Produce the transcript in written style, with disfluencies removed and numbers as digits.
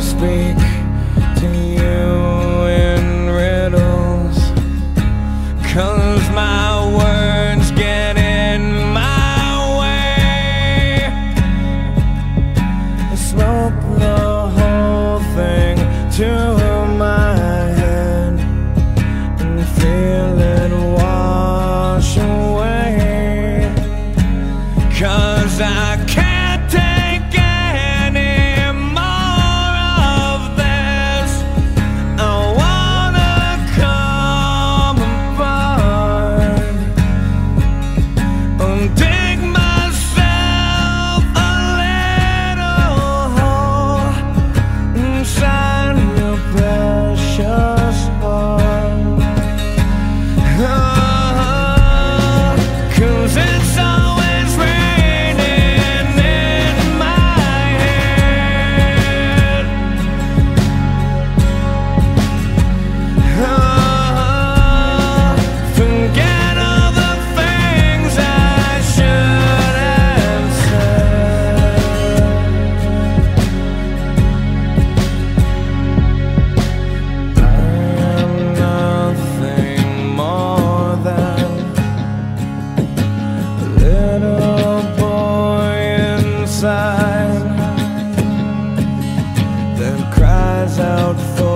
speak to you in riddles, 'cause my words get in my way. I smoke the whole thing to my head and feel it wash away, 'cause I can't take any more of this. I wanna come apart and dig myself a little hole inside your precious heart. 'Cause it's always raining in my head. Forget all the things I should have said. I am nothing more than a little boy inside that cries out for